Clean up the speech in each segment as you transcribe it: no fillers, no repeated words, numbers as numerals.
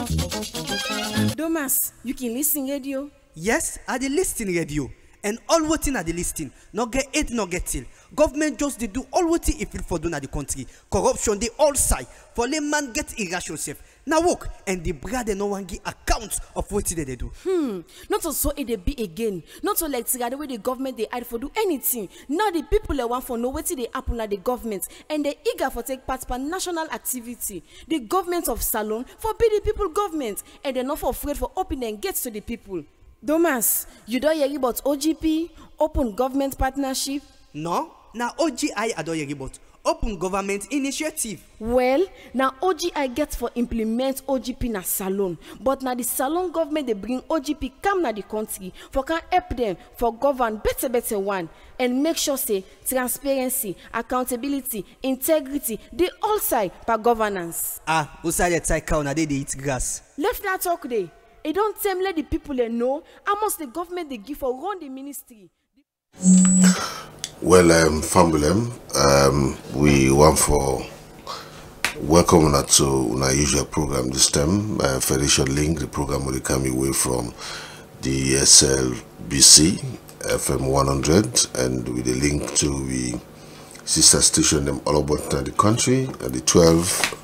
Thomas, you can listen radio? Yes, I dey listen radio. And all wetin I dey listen, no get aid, no get till. Government just dey do all wetin e feel for do na the country. Corruption dey all side. For layman get irration safe. Now work and the brother no one give account of wetin they do. Not so it dey be again. Not so like the way the government they hide for do anything. Now the people they want for know wetin dey happen at the government and they eager for take part in national activity. The government of Salon forbid the people government and they're not for afraid for opening gates to the people. Thomas, you don't hear about OGP, Open Government Partnership? No, now OGI I don't hear about Open Government Initiative. Well, now OGI gets for implement OGP na Salon, but now the Salon government they bring OGP come na the country for can help them for govern better one and make sure say transparency, accountability, integrity, they all side per governance. Outside the tie cow na they eat grass. Left that talk day. It don't tell let the people they know how much the government they give for run the ministry. Well, Famulem, we want for welcome to our usual program this time. Federation Link, the program will come away from the SLBC FM 100 and with a link to the sister station them all about the country and the 12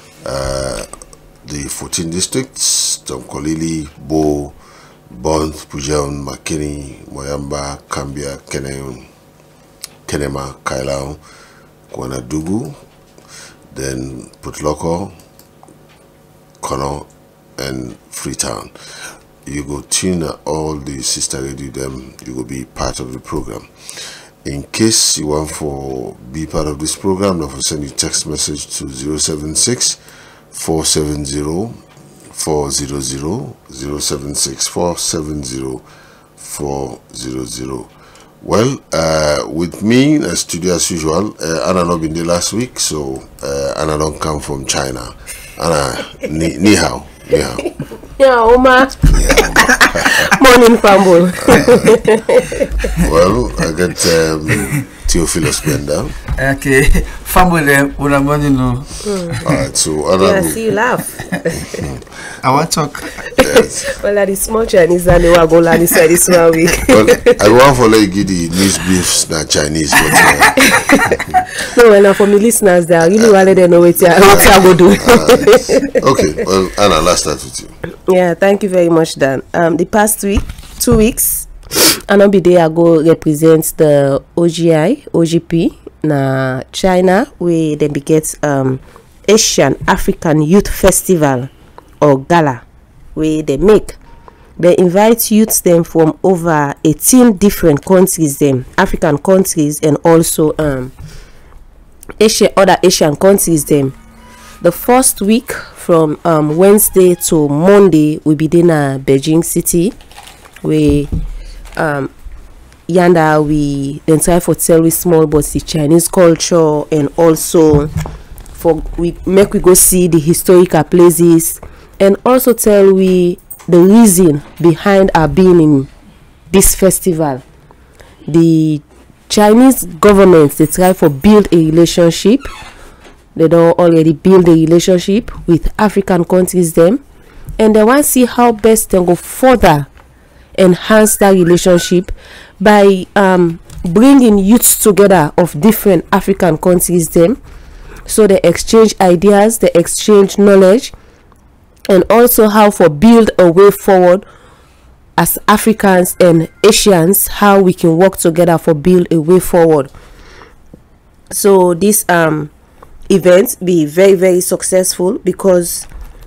the 14 districts, Tonkolili, Bo, Bond, Pujaun, Makeni, Moyamba, Kambia, Kenema, Kailao, Kwanadugu, then Putloko, Kono, and Freetown. You go tune all the sister radio them, you will be part of the program. In case you want to be part of this program, don't send you text message to 076 470 400 076 470 400. Well, with me in the studio as usual, Anna not been there last week, so Anna don't come from China. Anna, ni hao. Yeah, Oma. Morning, Fambul. Well, I get Theophilus Benda. Okay, Fambul, una morning no. Alright, so Anna. Yeah, see you laugh. I want to talk. Yes. Well, that is small Chinese and they were going to say this one week. Well, I want for like the news briefs, not Chinese, but no, well, for me listeners, they are really well, they know what I go do. Okay, well, Anna, let's start with you. Yeah, thank you very much, Dan. The past 2 weeks, Anobi Day ago represents the OGP, na China, where they get Asian African Youth Festival or Gala, where they invite youths them from over 18 different countries, them African countries and also other Asian countries them. The first week from Wednesday to Monday will be in Beijing city, where yanda we then try for tell we small but the Chinese culture and also for we go see the historical places and also tell we the reason behind our being in this festival. The Chinese government they try for build a relationship. They don't already build a relationship with African countries them, and they want to see how best they go further enhance that relationship by bringing youths together of different African countries them, so they exchange ideas, they exchange knowledge, and also how for build a way forward as Africans and Asians, how we can work together for build a way forward. So this event be very, very successful because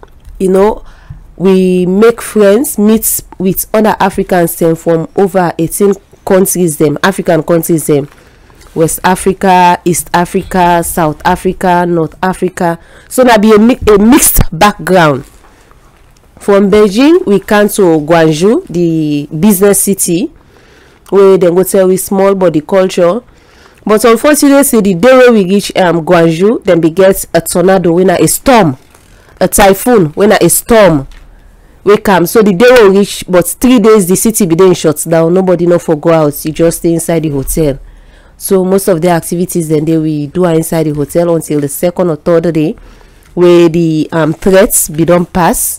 we make friends, meet with other Africans them from over 18 countries them, African countries them, West Africa, East Africa, South Africa, North Africa. So that be a mixed background. From Beijing, we come to Guangzhou, the business city, where they go tell we small but the culture. But unfortunately, the day when we reach Guangzhou, then we get a tornado, when a storm, a typhoon, when a storm, we come. So the day we reach, but 3 days the city be then shuts down. Nobody no for go out. You just stay inside the hotel. So most of the activities then they we do are inside the hotel until the second or third day, where the threats be don't pass.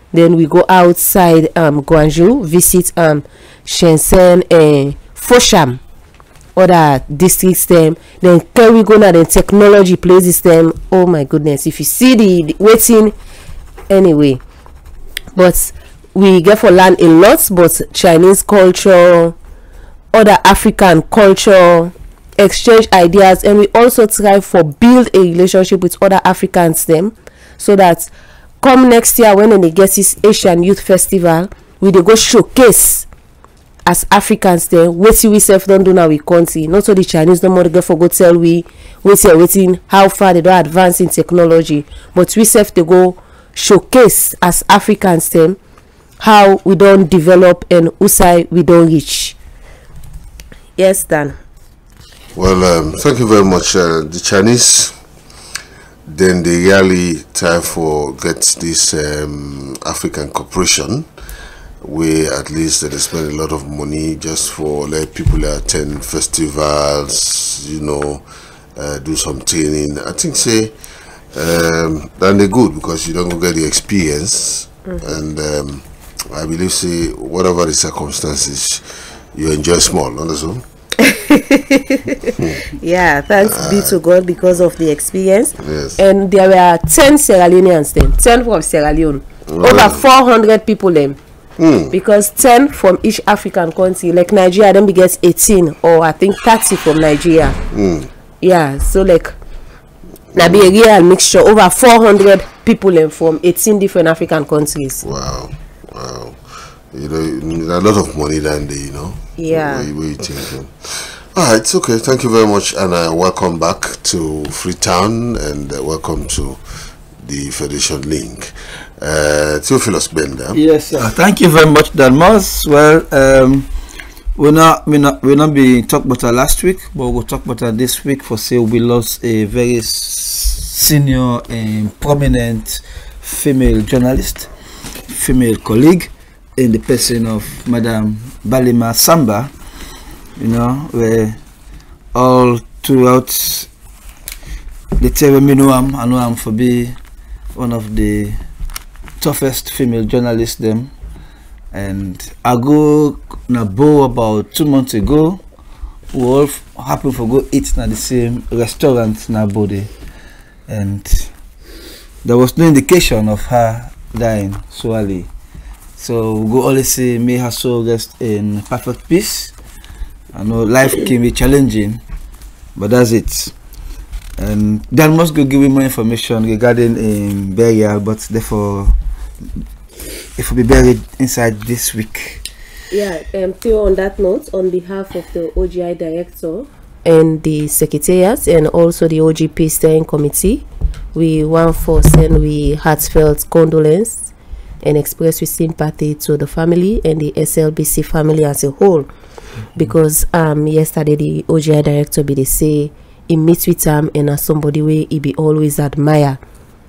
Then we go outside Guangzhou, visit Shenzhen and Foshan, other districts them. Then can we go now the technology places them. Oh my goodness, if you see the waiting anyway. But we get for learn a lot, but Chinese culture, other African culture, exchange ideas, and we also try for build a relationship with other Africans them, so that come next year when they get this Asian Youth Festival, we dey go showcase as Africans then wetin we self don't do now we country. Not so the Chinese no more go for go tell we waiting how far they don't advance in technology, but we self they go showcase as Africans then how we don't develop and usai we don't reach. Yes, Dan. Well, thank you very much. The Chinese, then they really try for get this African cooperation, where at least they spend a lot of money just for let people attend festivals, you know, do some training. I think say then they're good because you don't get the experience, and I believe say whatever the circumstances, you enjoy small, understand? Yeah, thanks be to God because of the experience. Yes. And there were 10 Sierra Leoneans then, 10 from Sierra Leone, over 400 people then. Because 10 from each African country, like Nigeria, then we get 18 or I think 30 from Nigeria. Yeah, so like that be a real mixture, over 400 people then from 18 different African countries. Wow, wow. You know, a lot of money down there, you know. Yeah. What you thinking? All right, okay. Thank you very much, and welcome back to Freetown, and welcome to the Federation Link. Theophilus Bender. Yes, sir. Thank you very much, Dan Moss. Well, we're not be talk about her last week, but we'll talk about her this week. For say we lost a very senior and prominent female journalist, female colleague, in the person of Madam Balima Samba. You know, where all throughout the term I know I'm for be one of the toughest female journalists them. And I go na Bo about 2 months ago. We all happen for go eat na the same restaurant na Bode, and there was no indication of her dying so early. So we go always say may her soul rest in perfect peace. I know life can be challenging, but that's it. And Dan must go give me more information regarding burial, but therefore it will be buried inside this week. Yeah, Theo, on that note, on behalf of the OGI director and the secretariat and also the OGP steering committee, we want to send we heartfelt condolence and express with sympathy to the family and the SLBC family as a whole, because yesterday the OGI director be they say he meets with him and as somebody where he be always admire.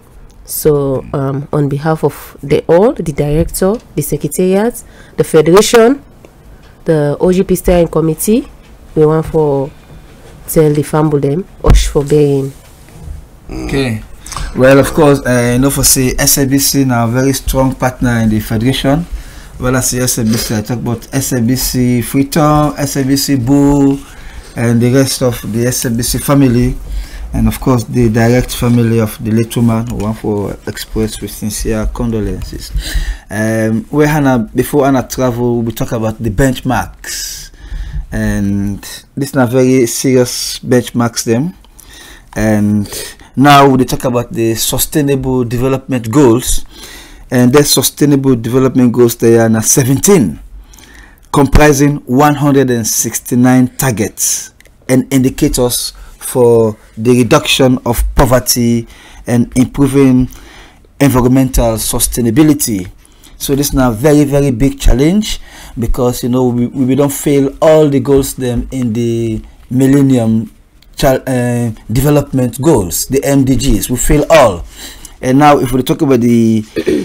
So on behalf of the director, the secretariat, the federation, the OGP steering committee, we want for tell the family them ush for being. Okay. Well, of course, you know, for say SABC now a very strong partner in the federation. Well, I say SABC, I talk about SABC Freetown, SABC Boo, and the rest of the SABC family, and of course the direct family of the late woman who want for express with sincere condolences. Where Hannah, before Hannah travel, we talk about the benchmarks, and this is a very serious benchmarks them. And now we talk about the sustainable development goals, and the sustainable development goals, they are now 17, comprising 169 targets and indicators for the reduction of poverty and improving environmental sustainability. So this is now a very, very big challenge, because you know we don't fail all the goals them in the Millennium Development Goals, the MDGs. We fail all. And now if we talk about the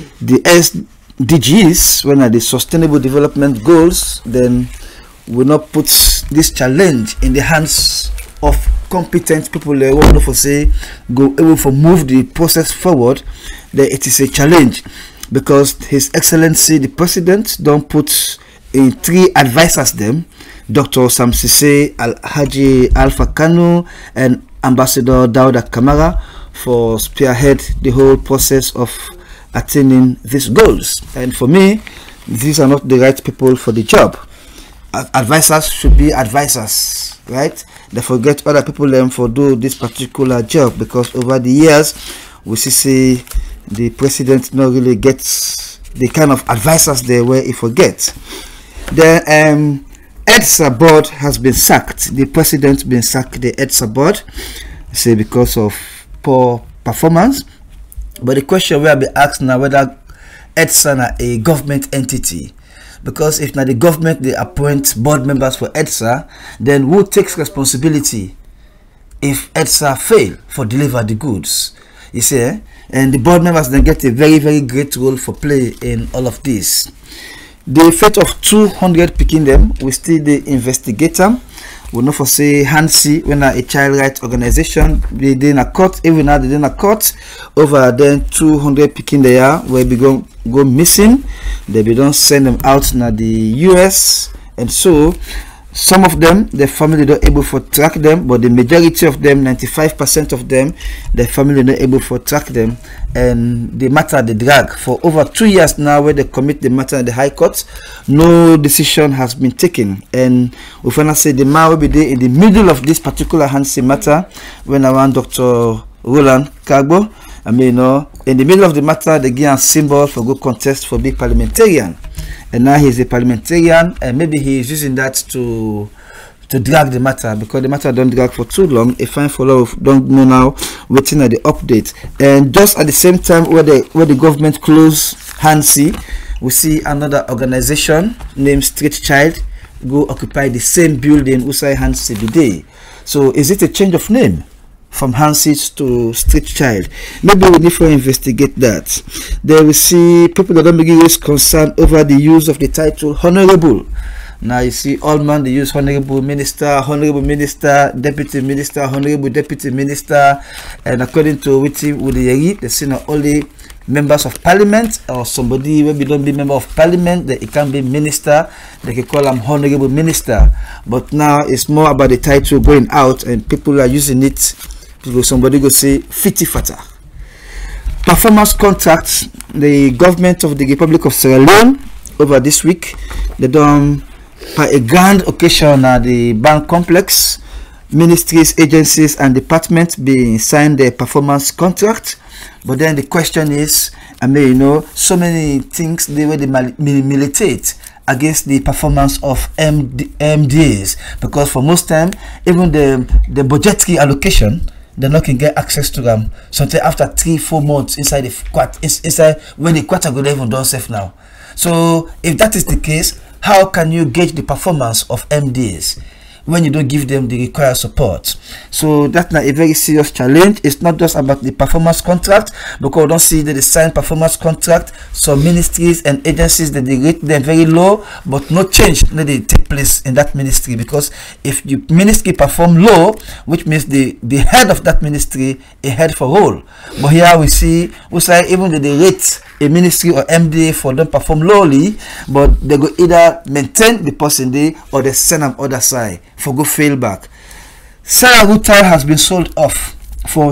SDGs, when are the Sustainable Development Goals, then we not put this challenge in the hands of competent people who want to say go able to move the process forward. Then it is a challenge. because His Excellency the President don't put in 3 advisors them, Dr. Samsise Alhaji Alpha Kanu and Ambassador Dauda Kamara, for spearhead the whole process of attaining these goals. And for me, these are not the right people for the job. Advisors should be advisors, right? They forget other people them for do this particular job, because over the years we see the president not really gets the kind of advisors there where he forgets. The EDSA board has been sacked. The president been sacked the EDSA board, say because of poor performance. But the question will be asked now whether EDSA is a government entity, because if now the government they appoint board members for EDSA, then who takes responsibility if EDSA fail for deliver the goods? You see, and the board members then get a very, very great role for play in all of this. The fate of 200 picking them, we still the investigator. We know for say Hansi, when a child rights organization, they did a court, even now they did a court over then 200 picking there where we go missing. They be don't send them out now the US, and so some of them their family not able to track them, but the majority of them, 95% of them, their family not able to track them, and the matter they drag for over 2 years now where they commit the matter in the High Court. No decision has been taken, and we finally say the man will be there in the middle of this particular Hansi matter when around Dr. Roland Kagbo. I mean, you know, in the middle of the matter they give a symbol for good contest for big parliamentarian, and now he's a parliamentarian, and maybe he is using that to drag the matter, because the matter don't drag for too long. A fine follow don't know now, waiting at the update. And just at the same time where the government close Hansi, we see another organization named Street Child go occupy the same building Usai Hansi today. So is it a change of name from Hansi to Street Child? Maybe we need to investigate that. There we see people that don't begin raise concern over the use of the title Honorable. Now you see all man they use Honorable Minister, Deputy Minister, Honorable Deputy Minister, and according to Witi Udiyeri, they say not only members of parliament or somebody where we don't be member of parliament, that it can be minister, they can call them Honorable Minister. But now it's more about the title going out, and people are using it. Somebody go say fiti fata. Performance contracts. The government of the Republic of Sierra Leone over this week, they done by a grand occasion at the bank complex. Ministries, agencies and departments being signed their performance contract. But then the question is, I mean, you know, so many things they were militate against the performance of MDAs, because for most time even the budgetary allocation, they're not can get access to them sometimes after 3-4 months inside the inside when the quarter go even done safe now. So if that is the case, how can you gauge the performance of MDs when you don't give them the required support? So that's not a very serious challenge. It's not just about the performance contract, because we don't see that they sign performance contract. Some ministries and agencies that they rate them very low, but no change that they take place in that ministry, because if the ministry perform low, which means the head of that ministry a head for all. But here we see even that they rate a ministry or MDA for them perform lowly, but they go either maintain the person there or they send them other side for go fail back. Sarah Rutai has been sold off for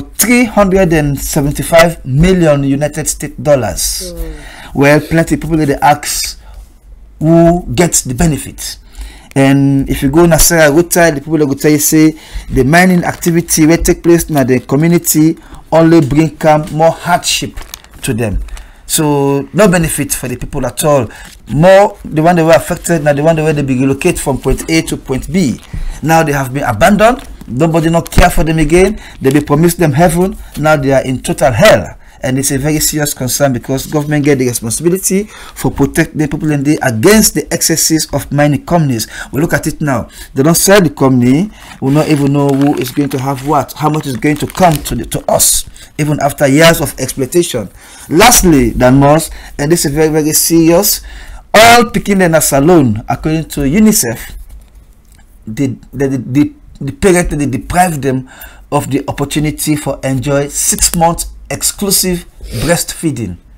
375 million United States dollars. Well, plenty of people they ask who gets the benefit. And if you go na Sarah Rutai, the people that go tell you say the mining activity will take place in the community only bring more hardship to them. So no benefit for the people at all. More the one that were affected, now the one that were they be relocated from point A to point B. Now they have been abandoned. Nobody not care for them again. They be promised them heaven. Now they are in total hell. And it's a very serious concern, because government get the responsibility for protect the people in there against the excesses of mining companies. We look at it now. They don't sell the company. We don't even know who is going to have what, how much is going to come to us, even after years of exploitation. Lastly, than most, and this is very, very serious, all picking in a salon, according to UNICEF, the parents, they deprive them of the opportunity for enjoy 6 months exclusive breastfeeding.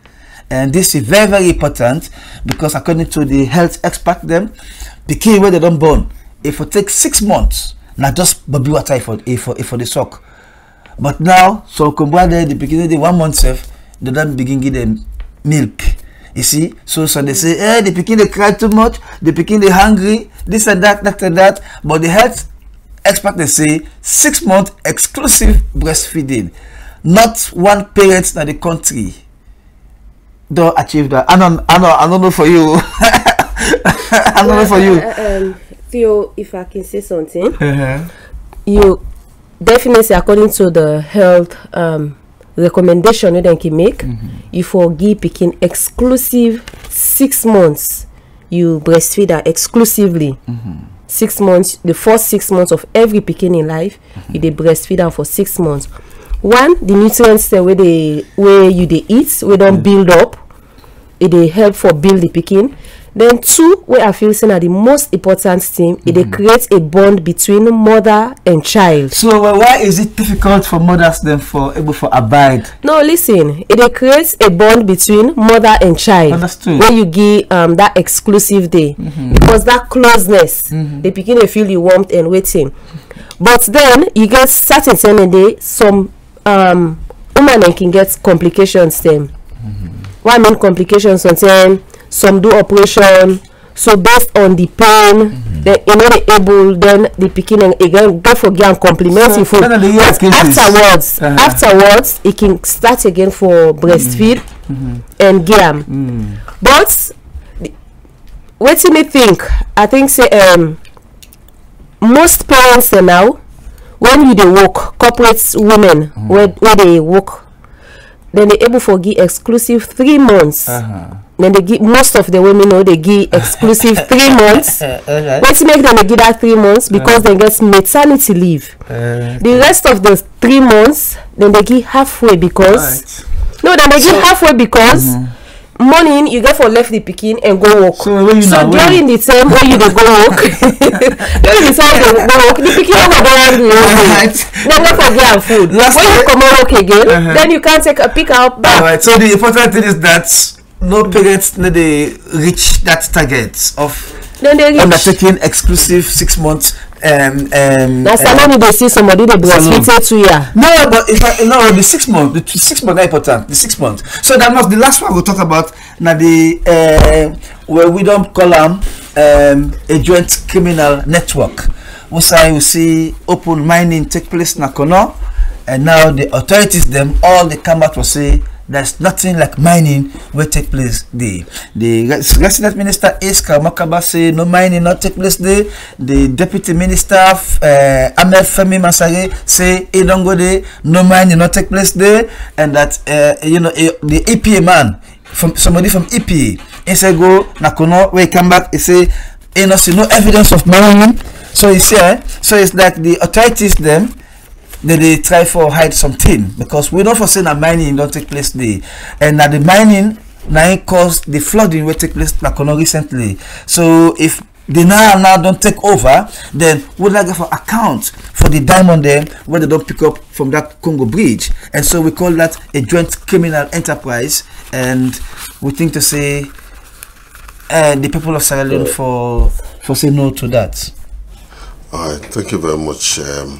and this is very, very important because according to the health expert them, the kid where they don't born, if it takes 6 months, not just baby water for the suck. But now, so the beginning the 1 month safe, they don't begin give them milk. You see, so they say, hey, the pikin they cry too much, the pikin they hungry, this and that, that and that. But the health expert they say 6 months exclusive breastfeeding. Not one parent in the country don't achieve that. I don't know for you. I don't know for you. Theo, if I can say something, you definitely, according to the health recommendation they can make, you forgive picking exclusive 6 months. You breastfeed her exclusively. 6 months, the first 6 months of every picking in life, you they breastfeed her for 6 months. One, the nutrients where you they eat, we don't build up, it they help for build the picking. Then two, where I feel saying are the most important thing, it creates a bond between mother and child. So why is it difficult for mothers then for able for abide? No, listen, it creates a bond between mother and child. Understood. Where you give that exclusive day, because that closeness, they begin to feel the warmth and waiting. But then you get certain time and day, some women can get complications then. Why I mean complications sometimes? Some do operation, so based on the pain, then you know they able then the beginning again go for get complementary food. Afterwards, it can start again for breastfeed and game. But what do you think? I think say most parents now, when you they work, corporate women where they work, then they able for give exclusive 3 months. Then they give most of the women know they give exclusive 3 months. Let's make them give that 3 months because they get maternity leave. The rest of the 3 months, then they give halfway because then they give halfway because morning you get for left the picking and go work. So during the time when you go work, during the time they go work, the picking over there then go for get food. When you come work again, then you can take a pick out back. Alright, so the important thing is that no parents need to reach that target of undertaking exclusive 6 months. That's when they see somebody they breastfeed 2 years. No, but if the 6 months, the 6 months are important. The 6 months. So that was the last one we'll talk about. Now the where we don't call them a joint criminal network. We see open mining take place in Kono, and now the authorities them all they come out will say there's nothing like mining will take place there. The resident minister Iska Makaba say no mining not take place there. The deputy minister Ahmed Femi Masare say he don't go there, no mining not take place there, and that the EPA man somebody from EPA he say go Nakono where he come back he say he no see no evidence of mining. So he say so it's like the authorities them they try for hide something because we don't foresee that mining don't take place there, and that the mining now caused the flooding will take place recently. So if they now don't take over, then we'll like for account for the diamond there where they don't pick up from that Congo bridge, and so we call that a joint criminal enterprise, and we think to say the people of Sierra Leone for say no to that. All right, thank you very much.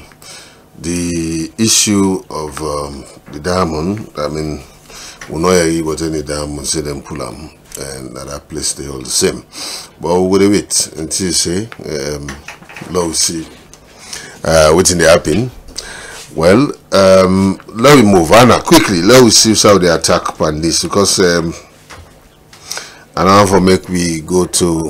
The issue of the diamond, I mean, we know what any diamond say them pull them, and at that place they all the same. But we'll wait until you say, let's see what's in the happen. Well, let me move on quickly. Let's see how they attack upon this because and now for make we go to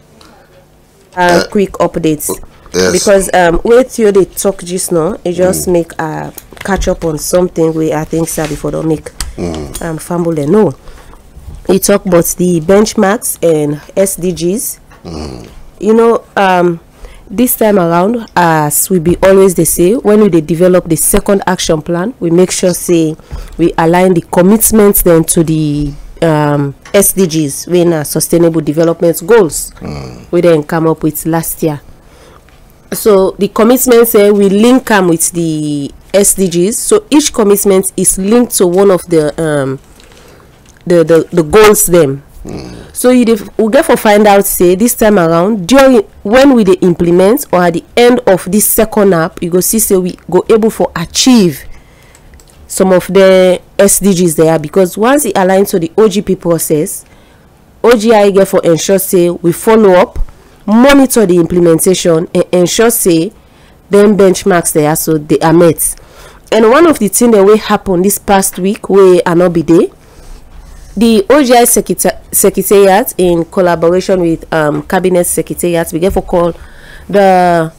quick updates. Yes. Because with you they talk just now, it just make a catch up on something we I think sad before they make fumble no. He talk about the benchmarks and SDGs. You know, this time around, as we be always they say, when we develop the second action plan, we make sure say we align the commitments then to the SDGs, when sustainable development goals we then come up with last year. So the commitments say we link them with the SDGs. So each commitment is linked to one of the the goals them. So we get for find out say this time around during when we dey implement or at the end of this second app, you go see say we go able for achieve some of the SDGs there, because once it aligns to the OGP process, OGI get for ensure say we follow up, monitor the implementation, and ensure say them benchmarks there so they are met. And one of the things that will happen this past week where I not be there, the OGI Secretariat in collaboration with Cabinet Secretariat, we get for call the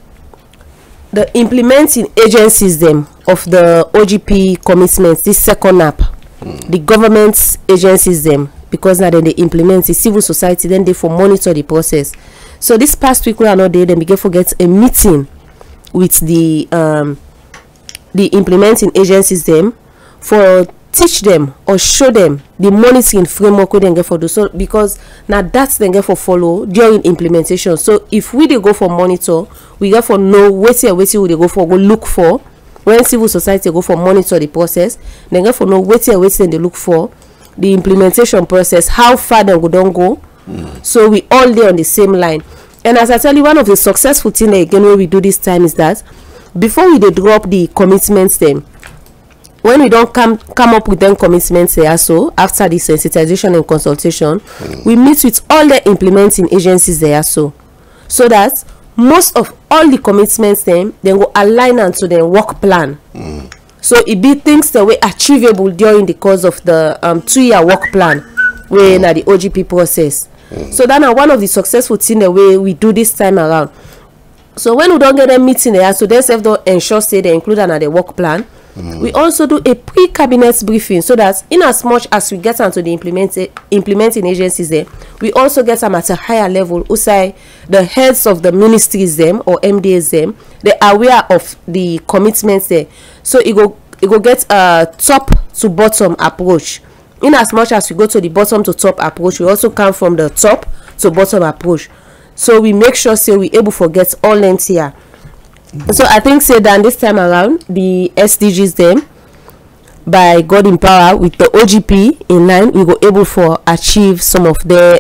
implementing agencies them of the OGP commitments, this second app, the government agencies them, because now then they implement the civil society, then they for monitor the process. So this past week we are not there, then we get for get a meeting with the implementing agencies them for teach them or show them the monitoring framework we then get for do, so because now that's then get for follow during implementation. So if we dey go for monitor, we get for know wetin we dey go for, go look for when civil society go for monitor the process, then get for know wetin they look for the implementation process, how far they go don't go. So we all there on the same line. And as I tell you, one of the successful thing again when we do this time is that before we dey drop the commitments them, when we don't come up with them commitments there, so after the sensitization and consultation, we meet with all the implementing agencies there, so that most of all the commitments them then go align onto the work plan. So it be things that were achievable during the course of the 2-year work plan where na the OGP process. So that are one of the successful things the way we do this time around. So when we don't get a meeting there, so they self don't ensure say they include another the work plan. We also do a pre-cabinet briefing, so that in as much as we get onto the implementing agencies there, we also get them at a higher level. Usai the heads of the ministries them or MDAs them, they are aware of the commitments there. So it go get a top to bottom approach. In as much as we go to the bottom to top approach, we also come from the top to bottom approach. So we make sure say we able to get all lengths here. So I think say that this time around the SDGs them by God in power with the OGP in line, we go able for achieve some of the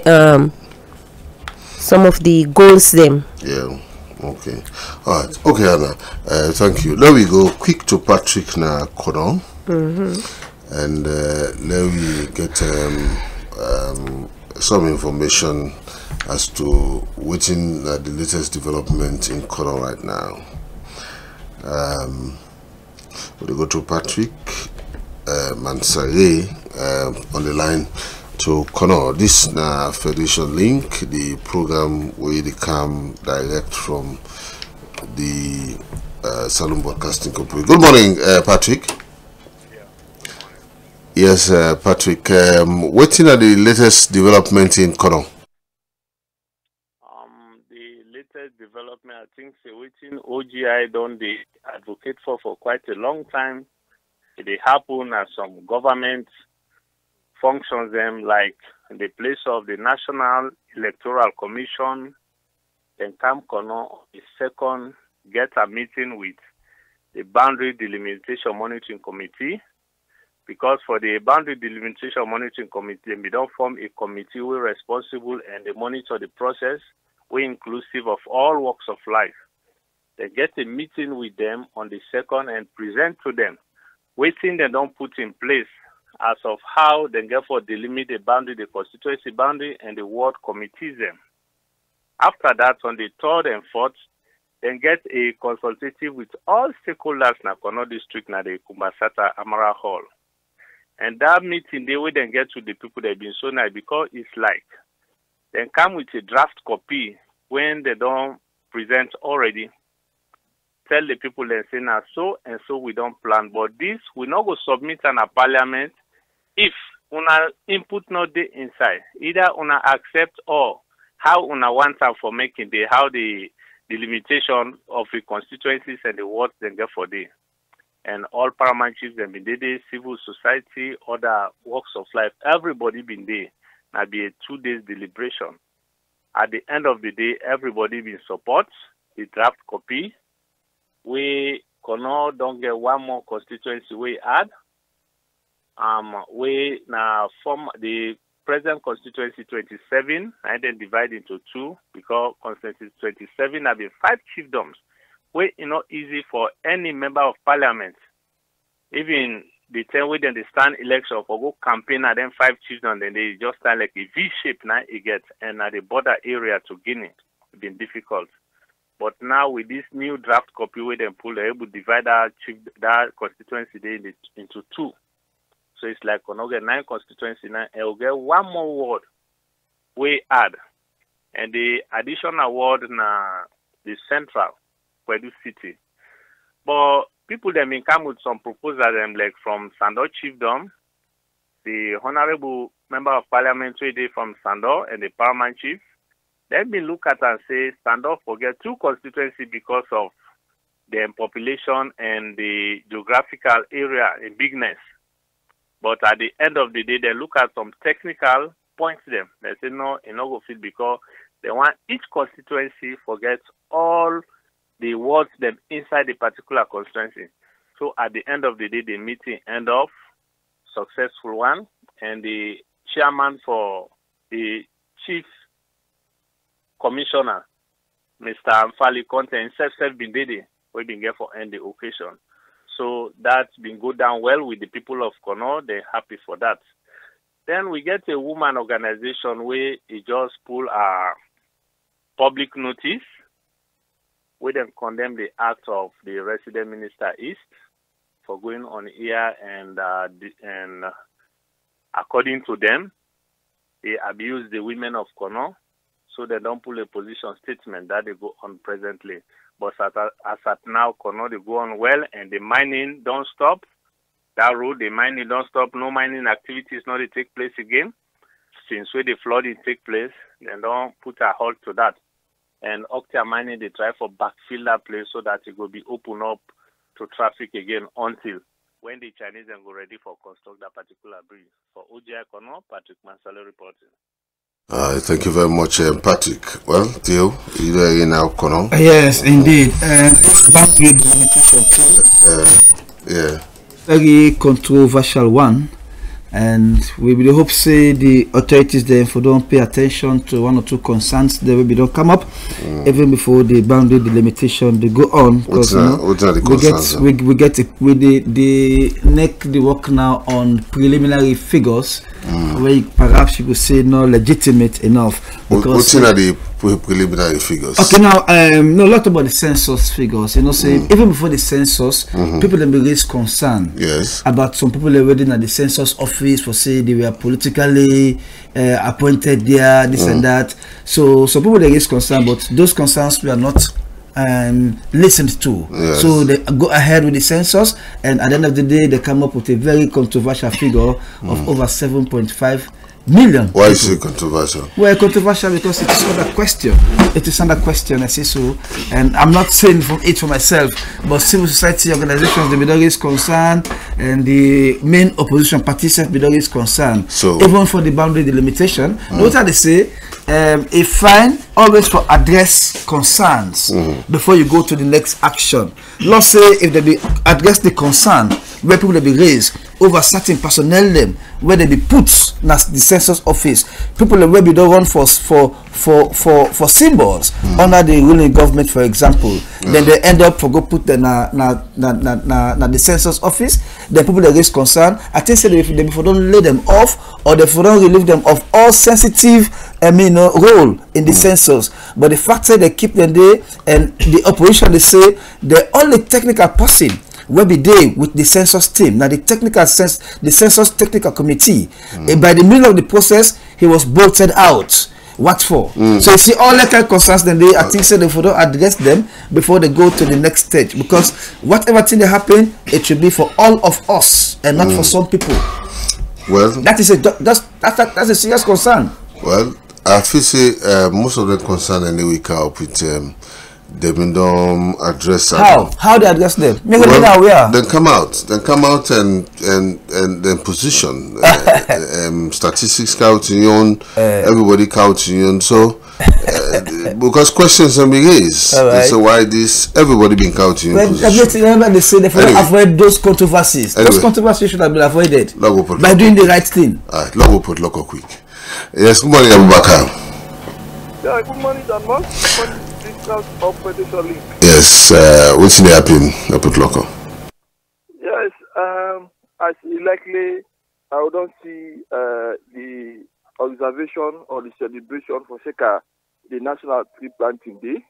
goals them. Yeah. Okay. All right. Okay, Anna. Thank you. Now we go quick to Patrick na Kono. And let me get some information as to what's in the latest development in Kono right now. We'll go to Patrick Mansare on the line to Kono. This Federation Link, the program where they come direct from the Salon Broadcasting Company. Good morning, Patrick. Yes, Patrick. What's in the latest development in Kono? Development, I think, waiting OGI don't they advocate for quite a long time. They happen as some government functions them like in the place of the National Electoral Commission. Then come Kono, the second get a meeting with the Boundary Delimitation Monitoring Committee, because for the Boundary Delimitation Monitoring Committee, we don't form a committee who are responsible and they monitor the process. We inclusive of all walks of life. They get a meeting with them on the second and present to them waiting they don't put in place as of how they get for delimit the boundary, the constituency boundary, and the ward committees them. After that, on the third and fourth, then get a consultative with all stakeholders in Kono district na the Kumbasata Amara Hall. And that meeting they will then get to the people that have been so nice, because it's like then come with a draft copy when they don't present already. Tell the people and say now so and so we don't plan. But this we not go submit in a parliament if una input not the inside. Either una accept or how una want them for making the how the limitation of the constituencies and the wards they get for day. And all paramount chiefs have been there, civil society, other walks of life, everybody been there. Now be a 2 days deliberation. At the end of the day, everybody will support the draft copy. We Kono don't get one more constituency we add. we now form the present constituency 27, and then divide into two, because constituency 27 have been 5 chiefdoms, where it's not easy for any member of parliament, even the time when they stand election for go campaign and then 5 chiefdoms, then they just stand like a V shape now it gets, and at the border area to Guinea, it's been difficult. But now with this new draft copy where they pull, they're able to divide that constituency into 2. So it's like we'll get 9 constituency now, and we'll get 1 more ward we add. And the additional ward na the central Kwedu City. But people them been come with some proposals them like from Sandor Chiefdom, the honorable member of parliament from Sandor and the paramount chief. They've been look at and say Sandor forget 2 constituency because of their population and the geographical area in bigness. But at the end of the day, they look at some technical points them. They say no, it no go fit because they want each constituency forget all the wards them inside the particular constituency. So at the end of the day, the meeting end off successful one, and the chairman for the chief commissioner, Mr. Amfali Conte, himself been there. We've been here for end the occasion. So that's been go down well with the people of Kono. They're happy for that. Then we get a woman organization where it just pull a public notice where they condemn the act of the resident minister East for going on here and according to them, they abuse the women of Kono. So they don't pull a position statement that they go on presently. But as at now, Kono, they go on well, and the mining don't stop. That road, the mining don't stop. No mining activities not to take place again. Since where the flooding take place, they don't put a halt to that. And Octa mining, they try for backfill that place so that it will be open up to traffic again until when the Chinese then go ready for construct that particular bridge. For OGI Kono, Patrick Mansale reporting. Thank you very much, Patrick. Well, Theo, you there in now, Kono? Yes, indeed. Yeah. Very controversial one, and we will hope say the authorities there for don't pay attention to 1 or 2 concerns that will be don't come up even before the boundary delimitation they go on. Because we get the work now on preliminary figures where perhaps you could say not legitimate enough. What's in the preliminary figures? Okay, now no, a lot about the census figures. You know, say even before the census, people then raise concern about some people already at the census office for say they were politically appointed there, this and that. So some people they raise concern, but those concerns were not listened to. So they go ahead with the census, and at the end of the day, they come up with a very controversial figure of over 7.5 million. Why is it controversial? Well, controversial because it is under question. It is under question, I say so. And I'm not saying for myself, but civil society organizations, the middle is concerned, and the main opposition parties have middle is concerned. So even for the boundary delimitation, what are they say? A fine always for address concerns before you go to the next action. Let's say if they be address the concern where people will be raised over certain personnel them where they be put na the census office, people will be don't run for symbols under the ruling government, for example. Then they end up for go put the na the census office. Then people that raise concern, I think say if they don't lay them off or they don't relieve them of all sensitive role in the census. But the fact that they keep them there, and the opposition they say the only technical person will be there with the census team. Now the census technical committee. And by the middle of the process, he was bolted out. What for? So you see all that kind of concerns, then they I think say they don't address them before they go to the next stage, because whatever thing that happen, it should be for all of us and not for some people. Well, that's a serious concern. Well, I feel say most of the concern anyway come up with They've been address how they address them? Then come out and then position statistics counting everybody counting so because questions can be raised. Right. So why this everybody been counting? Remember they say they avoid those controversies. Those controversies should have been avoided by doing the right thing. Alright, Log will put local quick. Yes, good morning, Abubakar. Yeah, good morning, Dan Moss. Yes, what's in the happen? I put local. Yes, as likely, I don't see the observation or the celebration for Seka, the National Tree Planting Day.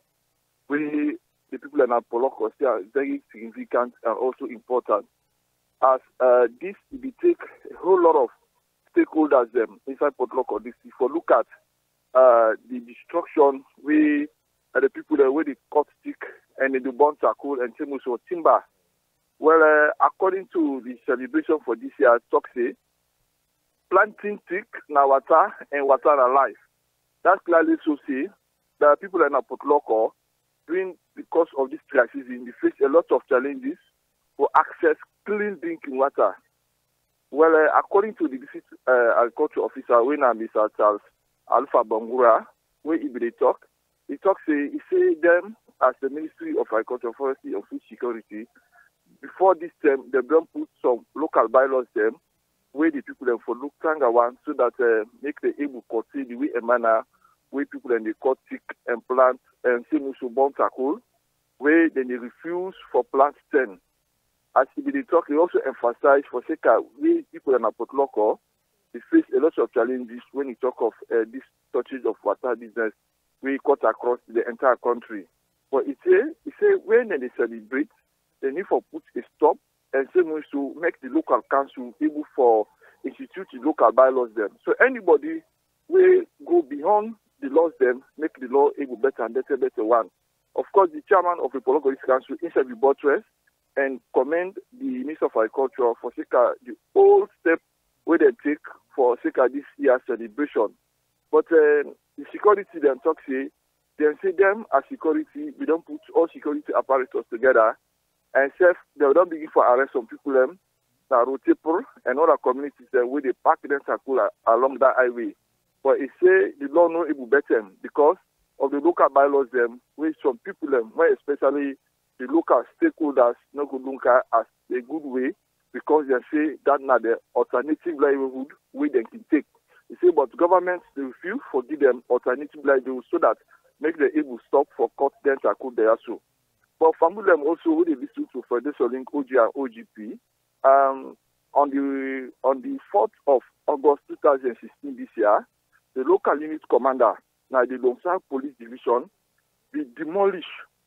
The people in Poloko are very significant and also important. As this will take a whole lot of stakeholders inside Port Loko. This if you look at the destruction the people where they cut stick and they do burn charcoal and also timber. Well, according to the celebration for this year, talk say planting stick na water and water na life. That's clearly so say that people in Port Loko because of this dry season, they face a lot of challenges for access clean drinking water. Well, according to the district agriculture officer, when Mr. Charles Alpha Bangura, where he say them as the Ministry of Agriculture, Forestry and Food Security, before this term, they don't put some local bylaws them, where the people them for look one so that make the able to see the way a manner where people then they cut stick and plant and same also burn charcoal, where then they refuse for plant 10. As he talk, he also emphasized for Seka, we people in Port Loko, they face a lot of challenges when he talk of this shortage of water business we cut across the entire country. But he say when they celebrate, they need to put a stop and same way to make the local council able for institute the local bylaws them. So anybody will go beyond the laws them, make the law able better and better one. Of course, the chairman of the Port Loko Council inside the buttress and commend the Minister of Agriculture for Seka the whole step where they take for Seka this year's celebration. But the security them talk say them as security, we don't put all security apparatus together and they don't begin for arrest some people them that rotate and other communities where they park them circle along that highway. But it say the law no able better because of the local bylaws them where some people them, where especially the local stakeholders no go look at as a good way because they say that now the alternative livelihood way they can take. You see, but governments they refuse to give them alternative livelihood so that make them able stop for cut them tackle there so. But family them also when they listen to Federation Link OG and OGP on the 4th of August 2016 this year, the local unit commander now the Longsa Police Division be demolished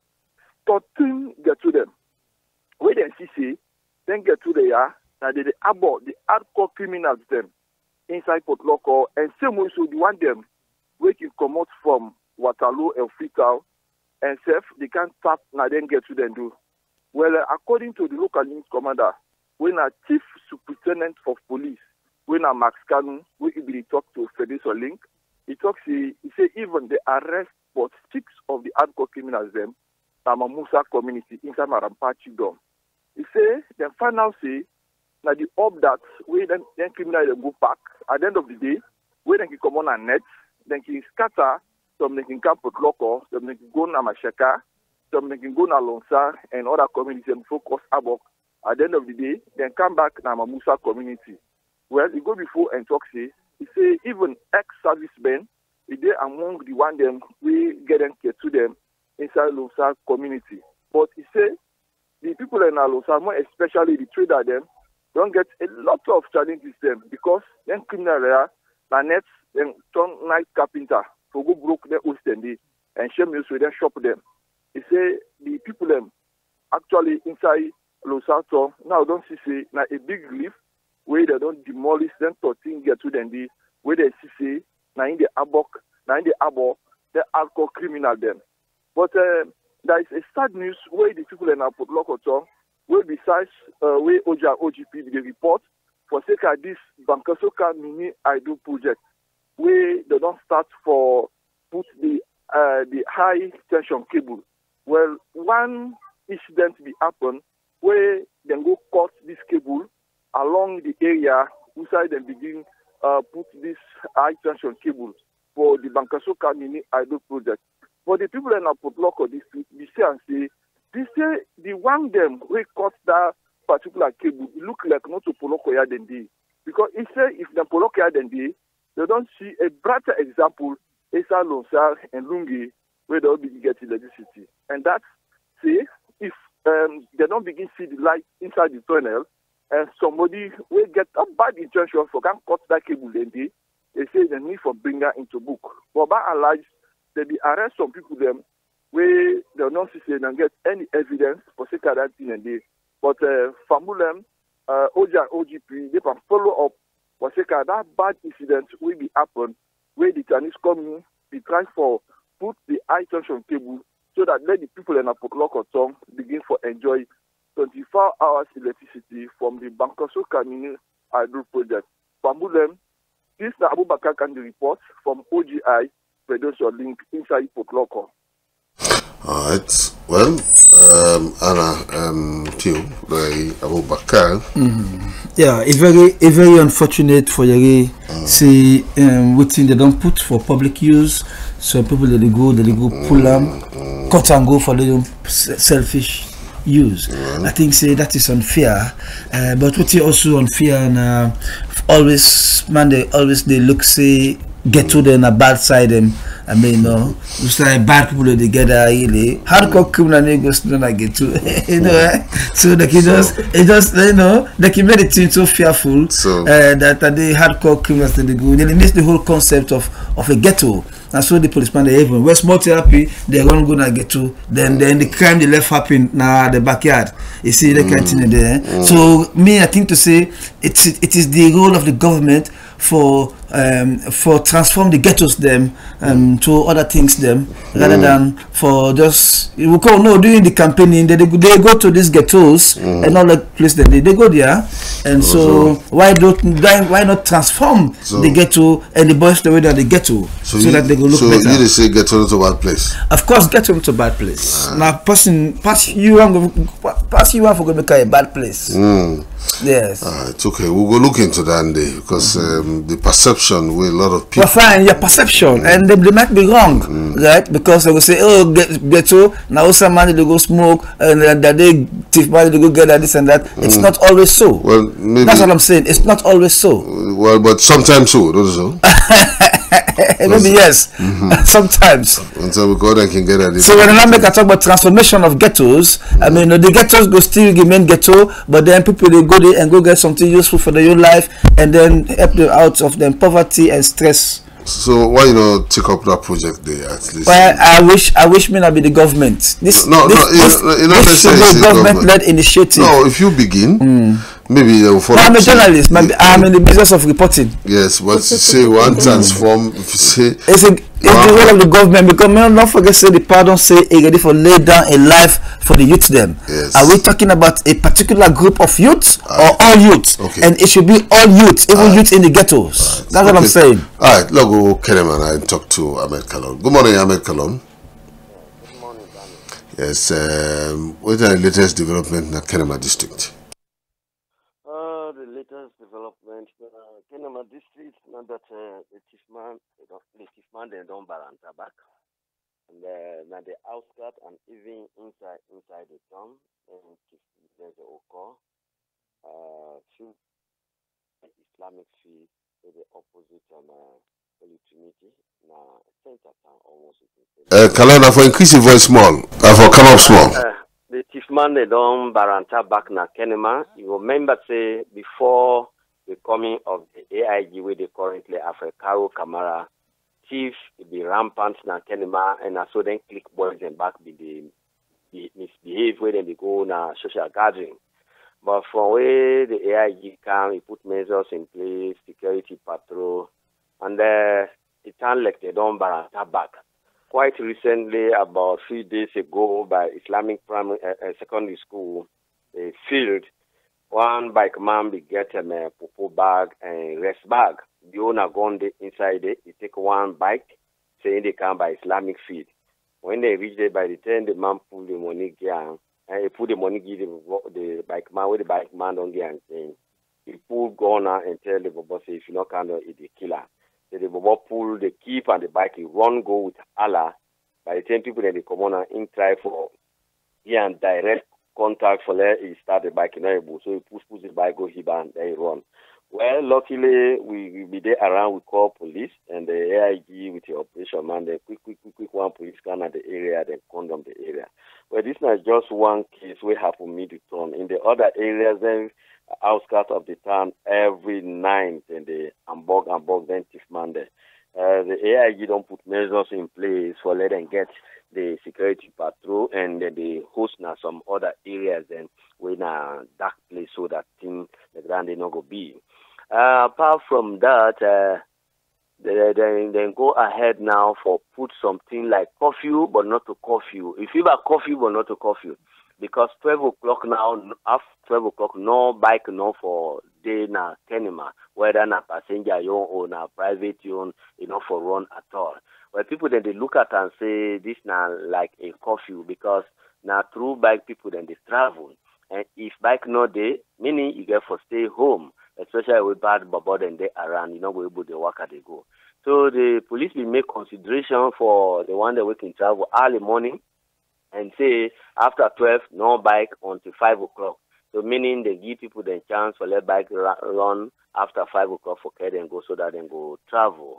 13 get to them. When they see then get to the now they abort the hardcore criminals them inside Port Loko and same way so the one them we can come out from Waterloo and Freetown and they can't tap now then get to them do. Well, according to the local unit commander, when a chief superintendent of police, when a Max Kanu, we be talk to Federation Link, he say even the arrest for 6 of the hardcore criminals them Musa community inside Marampachi Dom. He say then final say now the up that we then criminals go back at the end of the day, we then can come on a net, then can scatter, some they can come Port Loko, some they can go na Mashaka, some they can go na Lonsa and other communities and focus Abok. At the end of the day, then come back na Musa community. Well, he go before and talk say, he say even ex-servicemen, they among the one them we get them to them inside Lonsa community. But he say the people in Lonsa, more especially the trader them, don't get a lot of challenges them because then criminal there, na nets, then turn night carpenter for go broke their host and shame you so then shop them. He say the people them actually inside Losato now don't see na a big relief where they don't demolish them 13 get to them where they see na in the abok, the alcohol criminal them. But there is a sad news where the people in Port Loko where besides where OGP the report for Seka this Bankasoka mini idle project where they don't start for put the high tension cable Well, one incident be happen where they go cut this cable along the area inside and begin put this high tension cable for the Bankasoka mini hydro project. For the people in Apotloco district, we say and say, the one them we cut that particular cable, it look like not to Polokoya than they. Because it say if the Polokoya than they don't see a brighter example, Esa Lonsar and Lungi, where they'll be getting electricity. And that's say if they don't begin see the light inside the tunnel, and somebody will get a bad intention for can cut that cable then they say they need for bring her into book. But by and large, they be arrest some people them where they not see they don't get any evidence for say that thing and they. But Famulem, OG and OGP, they can follow up for say that bad incident will be happen where the Chinese come be trying for put the high tension cable so that let the people in Apotloco town begin for enjoy 24 hours electricity from the Bankasoka mini hydro project. Famulem, this is Abubakar Kandi report from OGI, producer link inside Apotloco. All right. Well, Anna, Theo, Abubakar. Yeah, it's very unfortunate for Yari. See, waiting they don't put for public use. So people they go pull them, cut and go for their selfish use. I think say that is unfair. But what is also unfair and always they look say get to them a bad side them. I mean, no, it's like bad people together. Really, hardcore criminal niggas don't get to, you know. So they can just, you know, they can make it seem so fearful that the hardcore criminals they go. They miss the whole concept of a ghetto. And so the policeman they even where small therapy they're gonna go na ghetto. Then the crime they left happen na the backyard. You see the canteen there. So me, I think to say it is the role of the government for transform the ghettos them to other things them rather than for just during the campaigning they go to these ghettos and all the places that they go there and so why not transform the ghetto and the boys the way that the ghetto so that they go look better. So you say ghetto to a bad place? Of course, ghetto to a bad place. Now pass you for going to make a bad place. Yes. It's okay. We'll go look into that day because the perception with a lot of people. Well, fine, your perception, and they might be wrong, right? Because they will say, "Oh, ghetto now some money they go smoke, and that they thief money they go get this and that." It's not always so. Well, maybe that's what I'm saying. It's not always so. Well, but sometimes so, don't so. Maybe yes, sometimes. Until we go there, can get a. So when I make a talk about transformation of ghettos, I mean the ghettos go still remain ghetto, but then people they go there and go get something useful for their own life, and then help them out of them poverty and stress. So why you not take up that project there at least? Well, I wish me not be the government. This should be a government-led initiative. No, if you begin, maybe they will follow. I'm a journalist. I'm in the business of reporting. Yes, but you say one transform. If you say it's the role of the government because may not forget say the pardon say it ready for lay down a life for the youth them. Yes. Are we talking about a particular group of youths or all youths? Okay. And it should be all youths, even youths in the ghettos. That's what I'm saying. All right, let's go Kereman and talk to Ahmed Kalon. Good morning, Ahmed Kalon. Good morning, Daniel. Yes, what are the latest development in the Kenema district? The latest development in Kenema district, now that the chiefman they don't balance back, and now the outskirts and even inside the town, and there's a occur through Islamic faith to the opposite Holy Trinity. Now center town almost. Kalana for increase your voice small, for come up small. The chiefman they don't baranta back na Kenema. You remember say before the coming of the AIG where they currently have a Karo Kamara, chief be rampant na Kenema and so then click boys and back be the misbehave where they go na social gathering. But from where the AIG come, he put measures in place, security patrol, and it sounds like they don't baranta back. Quite recently, about 3 days ago, by Islamic secondary school, they filled one bike man be get a popo bag and rest bag. The owner gone inside it. He take one bike, saying they come by Islamic feed. When they reach there, by the time the man pull the money, and he put the money, give the bike man, where the bike man don't get anything. He pull gun and tell the bobo, say, if you not can, it's the killer. So the bobo pull the keep and the bike, he run, go with Allah. By the time people then they come on and try for and direct contact for let he start the bike in able. So he push the bike, go hib and then he run. Well, luckily, we be there around, we call police and the AIG with the operation man, then quick one police can at the area, then condemn the area. Well, this is not just one case we happen mid-turn. In the other areas, then outskirts of the town, every night, and the Hamburg, then Tiffman there. The AIG don't put measures in place for let them get the security patrol and the host now some other areas then we in a dark place so that thing the ground they not go be. Apart from that, then go ahead now for put something like curfew but not to curfew. If you have curfew but not to curfew, because 12 o'clock now, after 12 o'clock, no bike no for day na Kenema, whether na passenger you or na private you for run at all. Well, people then they look at and say this now like a curfew because now through bike people then they travel. And if bike no day, meaning you get for stay home, especially with bad bubble then they around, you know, we able to work at they go. So the police will make consideration for the one that we can travel early morning and say after 12, no bike until 5 o'clock. So meaning they give people the chance for let bike run after 5 o'clock for care and go so that they go travel.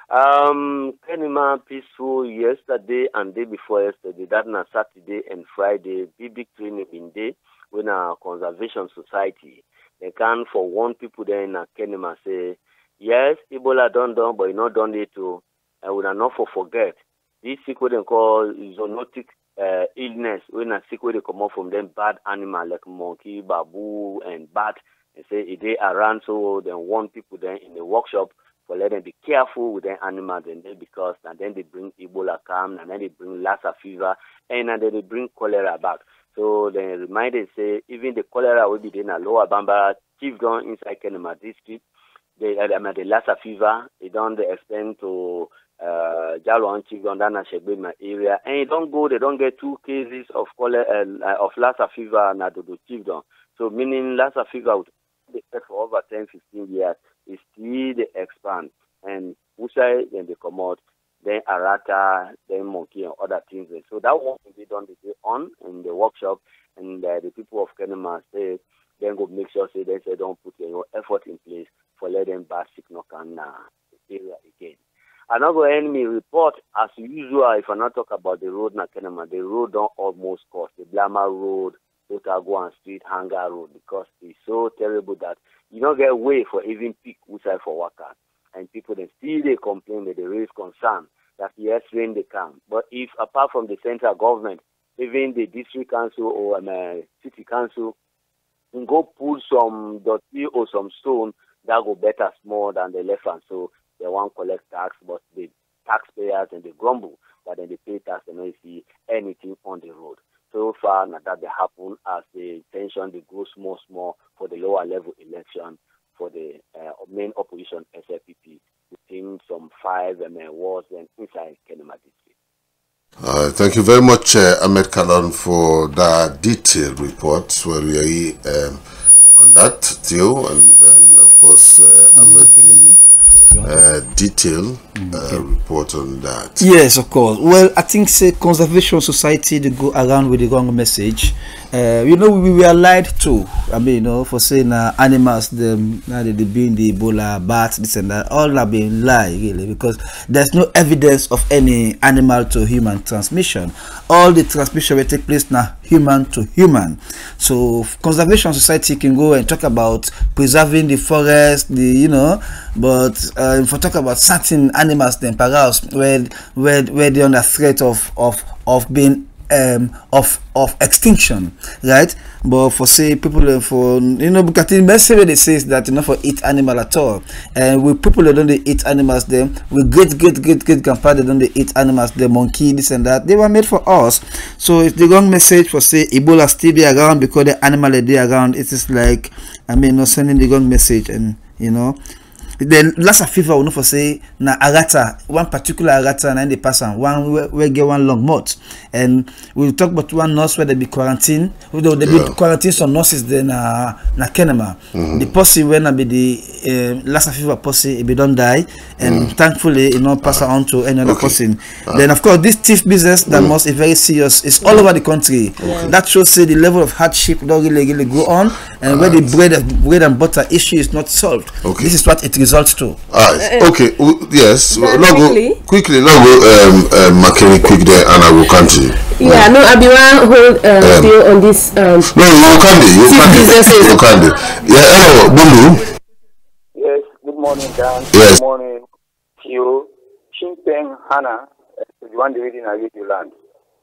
Kenema peaceful yesterday and day before yesterday. That na Saturday and Friday. Big training in day with a conservation society. They can for one people there in Kenema say, yes, Ebola done, but you not done it too. I would not forget. This sick what they call zoonotic illness. When a sick way they come out from them bad animal like monkey, baboon, and bat. They say they around so then one people then in the workshop for let them be careful with their animals and then because and then they bring Ebola come and then they bring Lassa fever and then they bring cholera back. So they remind them say even the cholera will be in a lower Bamba chiefdom inside Kenema district. The Lassa fever they don't extend to Jalo and chiefdom down at Shegbema area and they don't get 2 cases of cholera of Lassa fever na the chiefdom. So meaning Lassa fever would be for over 10-15 years. Is still they expand and Usai then they come out, then Arata, then monkey and other things. And so that one will be done the day on in the workshop and the people of Kenema say then go make sure say they say don't put any effort in place for let them back sick knock on the area again. Another enemy report as usual if I not talk about the road na Kenema, the road don't almost cost the Blama Road, Otago and Street Hangar Road because it's so terrible that you don't get way for even pick outside for workers. And people then still they complain that they raise concern that yes, rain they come. But if apart from the central government, even the district council or city council can go pull some dirty or some stone, that go better small than the left hand. So they won't collect tax, but the taxpayers and they grumble that then they pay tax and they see anything on the road. So far, now that they happen as the tension they grow small for the lower level election for the main opposition SLPP within some 5 wards and inside Kenema district. Thank you very much, Ahmed Kalon, for that detailed report where we are on that still, and of course, Ahmed detail report on that. Yes, of course. Well, I think say conservation society they go around with the wrong message. You know, we were lied to. I mean, you know, for saying animals them now they being the Ebola, bats, this and that, all are being lie really because there's no evidence of any animal to human transmission. All the transmission will take place now human to human. So conservation society can go and talk about preserving the forest, but if we talk about certain animals then perhaps where they're under threat of being of extinction, right? But for say people for because the message they says that for eat animal at all, and we people that don't they eat animals them we great grandpa they don't they eat animals, the monkey this and that, they were made for us. So it's the wrong message for say Ebola still be around because the animal they around. It is like not sending the wrong message, and then Lassa fever will not for say na Arata, one particular Arata and the person one we get one long month, and we'll talk about one nurse where they be quarantined. They be quarantine some nurses then na Kenema. The pussy when I be the Lassa fever pussy it be don't die, and thankfully it not pass on to any other person. Then of course this thief business that must is very serious. It's all over the country. That shows say the level of hardship don't really go on, and where the bread and butter issue is not solved. This is what it results to. Okay. Yes. Quickly. Now go Makeni quick there, and I will continue. Yeah. No, I be one hold still on this. No, you can do. Yeah. Hello, Bundu. Yes. Good morning, Dan. Yes. Good morning, Tio. Chimpeng Hana, the one reading I read you land.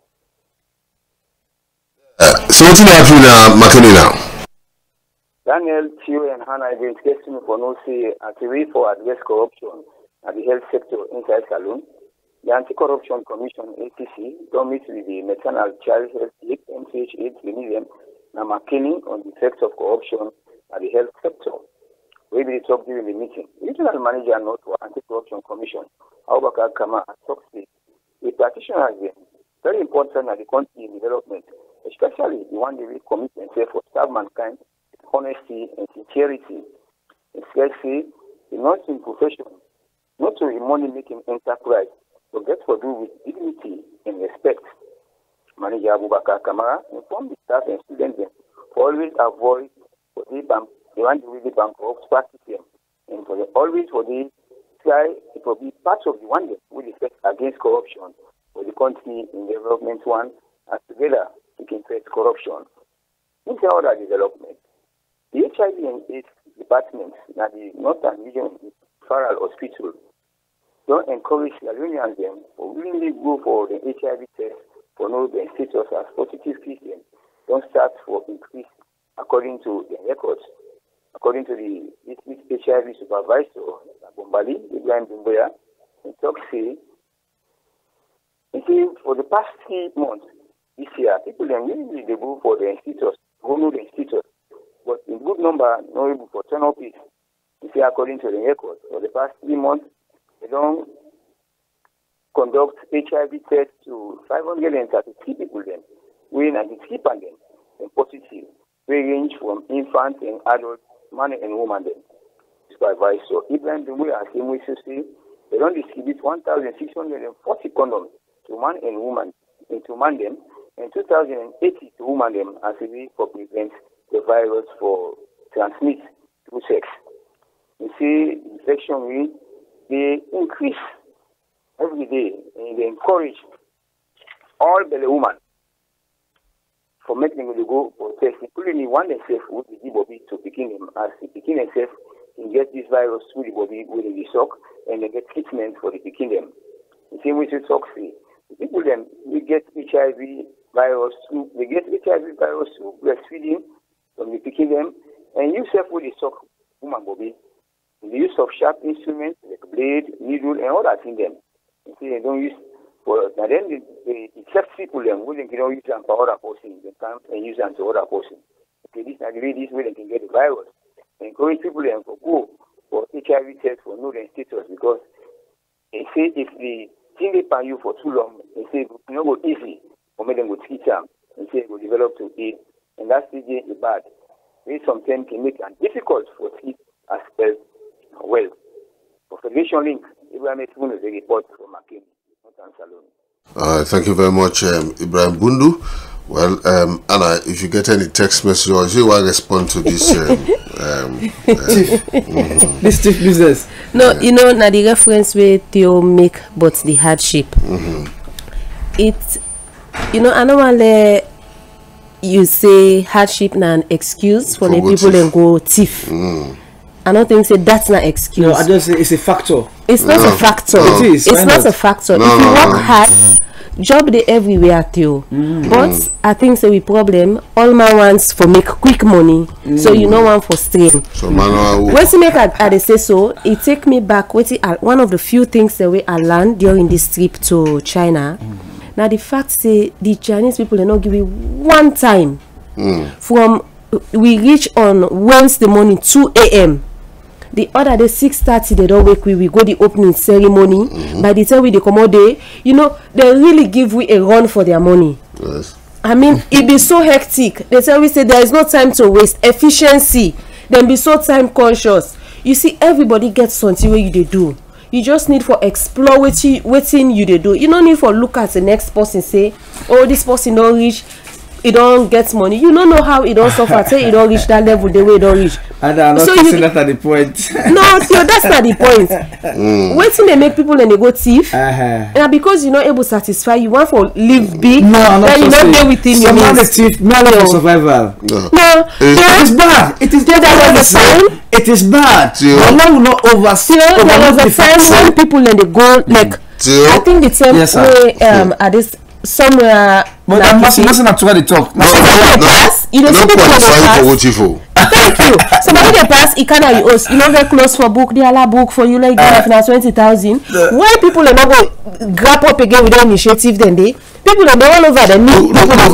So what's happening now, Makeni now? Daniel, Tio, and Hannah have been testing for no say at the way for address corruption at the health sector inside Saloon. The Anti-Corruption Commission, ATC, don't meet with the Maternal Child Health League, MCH8, Millennium, and Makeni on the effects of corruption at the health sector. We will talk during the meeting. Regional Manager North for Anti-Corruption Commission, Abubakar Kama, talks the practitioner has been very important at the country in development, especially the one they will commit themselves for serve mankind, honesty and sincerity. Especially the nursing profession, not to a money-making enterprise, but get for do with dignity and respect. Manager Abubakar Kamara informed the staff and students to always avoid for the bank, they want to really bankrupt practice and for the always for the try it will be part of the one that will effect against corruption for the country in development one and together we can face corruption. In other development, the HIV and AIDS department at the Northern Region Referral Hospital don't encourage Salonians them to willingly go for the HIV test for no their status as positive Christian. Don't start for increase according to the records. According to the district HIV supervisor, Bombali, Ibrahim Bimboya, in talk say, for the past 3 months this year, people are really they go for the institutes, go know the institutes, but in good number, not able for turn up it. You see, according to the records, for the past 3 months, they don't conduct HIV tests to 533 people then, we 93 them, and positive. We range from infants and adults, man and woman then. Supervisor Ibrahim Bimboya and same way to say, they don't distribute 1,640 condoms to man and woman, and to man them, and 2,080 to woman them as a way for prevent the virus for transmit through sex. You see, infection rate, they increase every day, and they encourage all belly women for making them to go for test, including one themselves with the body to begin them, as the begin themselves can get this virus through the body within the sock, and they get treatment for the begin them. The same way to toxin. The people then we get HIV virus through, they get HIV virus through breastfeeding from the begin them, and use self with the sock woman body. The use of sharp instruments like blade, needle, and all that in them. You see, they don't use for, and then they accept people them who they can use them for other person. They come and use them to other person. Okay, this is where they can get the virus. They encourage people them to go for HIV test for no status because they say if the thing they pan you for too long, they say it's not go easy or make them go treat them and say it will develop to AIDS, and that's the bad. They sometimes can make it difficult for treat as well. For Federation Link, Ibrahim Etun is a report from Makeni, Northern Salon. Thank you very much, Ibrahim Bundu. Well, Anna, if you get any text message or you want to respond to this, this thief business. No, you know, now the reference where Theo make, but the hardship. It, you know, I don't want to you say hardship na an excuse for the people and go thief. I don't think say that's not excuse. No, I just say it's a factor. It's not a factor. It is. It's not a factor. If you work hard, job they everywhere too. But I think so we problem all man wants for make quick money. So you know one for strain. So man, once you make I say so, it take me back. One of the few things that I learned during this trip to China. Now the fact say the Chinese people are not giving one time from we reach on Wednesday morning 2 a.m. the other day 6:30 they don't wake we go the opening ceremony. By the time we dey comot there, you know, they really give we a run for their money. Yes. I mean, it be so hectic. They tell we say there is no time to waste. Efficiency. Then be so time conscious. You see, everybody gets something where you they do. You just need for explore waiting you they do. You don't need for look at the next person say, oh, this person don't reach, it don't get money. You don't know how it don't suffer. Say it don't reach that level the way it don't reach. And I'm not so saying that at the point. No, so that's not the point. Waiting they make people and they go thief. And because you're not able to satisfy, you want for live big. No, I'm not you not there within your means. The thief, not for survival. No, it is bad. It is bad. It is bad. Allah will not oversee. There was a time when people and they go like. I think the same way at this somewhere. But I'm not to what they talk. You don't see people pass. Thank you. Somebody they pass, it can you host. You know very close for book, the Allah book for you like now 20,000. Why people are not go grab up again with their initiative then they? People are all over the new. Look at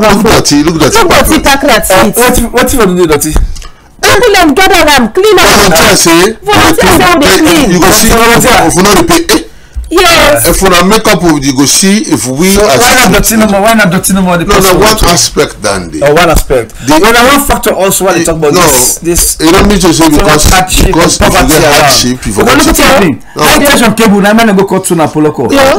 that seat. What you want to do, Dotty? People them gather them, clean up. Volunteers how they clean. You go see if we not pay. Yes. If we make up, you go see if we. So why not Dotty no more? No, one aspect than the. One aspect. One factor also when they talk about this. You don't need to say because if you get hardship, you forget something. High cable, na man go cut to na poloko. Right